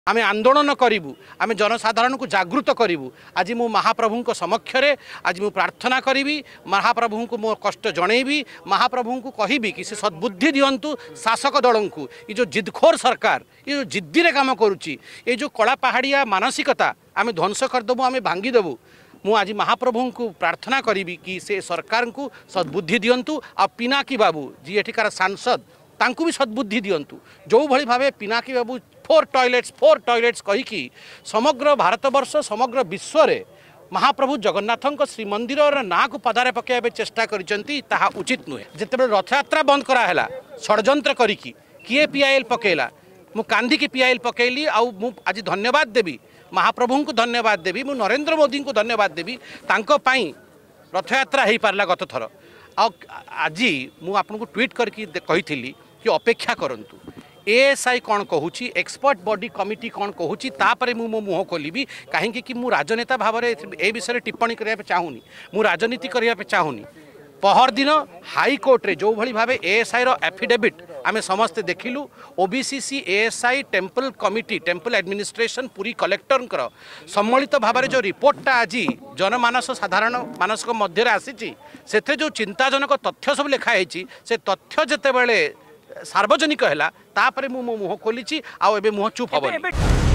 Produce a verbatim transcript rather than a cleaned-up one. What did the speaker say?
आमे आंदोलन करूँ आमे जनसाधारण को जागृत करूँ। आज मु महाप्रभु समक्षरे आज मु प्रार्थना करी महाप्रभु को मो कष्ट जनईबी महाप्रभु को कहबी कि से सद्बुद्धि दिंतु शासक दल को ये जो जिदखोर सरकार ये जो जिद्दी रे काम करुच्ची ये जो कला पहाड़िया मानसिकता आमे ध्वंस करदेबू आमे भांगीदेबू। मु आज महाप्रभु को प्रार्थना करी कि से सरकार को सद्बुद्धि दिंतु आ पिनाकी बाबू जी एठिकार सांसद तांकु भी सद्बुद्धि दिंतु। जो भली भावे पिनाकी बाबू फोर टॉयलेट्स फोर टॉयलेट्स कहीकि समग्र भारतवर्ष समग्र विश्व रे महाप्रभु जगन्नाथ श्रीमंदिर ना को पदारे पकड़ चेष्टा करिसेंती ताहा उचित नुहे। जिते रथ यात्रा बंद कराला षड्यंत्र करिकी किए पीआईएल पकेला मु कांदी की पीआईएल पकेली आउ मु आज धन्यवाद देवी महाप्रभु को धन्यवाद देवी मु नरेंद्र मोदी को धन्यवाद देवी तांको पाई रथ यात्रा हो पारला गत थर। आज मु आपको ट्वीट करके कही कि अपेक्षा करंतु एएसआई कौन कहूँ एक्सपर्ट बॉडी कमिटी कौन कहूँ तापर मु मो मुह खोलि कहीं कि मु राजनेता भाव में ए विषय टिप्पणी करने चाहूनी मु राजनीति करने चाहूनी। पहर दिन हाईकोर्ट रे जो भली भावे एएसआई रो एफिडेविट आमे समस्ते देखिलु ओबीसीसी ASI temple committee temple administration Puri collector सम्मिलित भाव में जो रिपोर्टा आज जनमानस साधारण मानस मध्य आसी से जो चिंताजनक तथ्य सब लिखाई से तथ्य जिते बड़े सार्वजनिक है तापर मु मुह खोली आउ मुह चुप हम।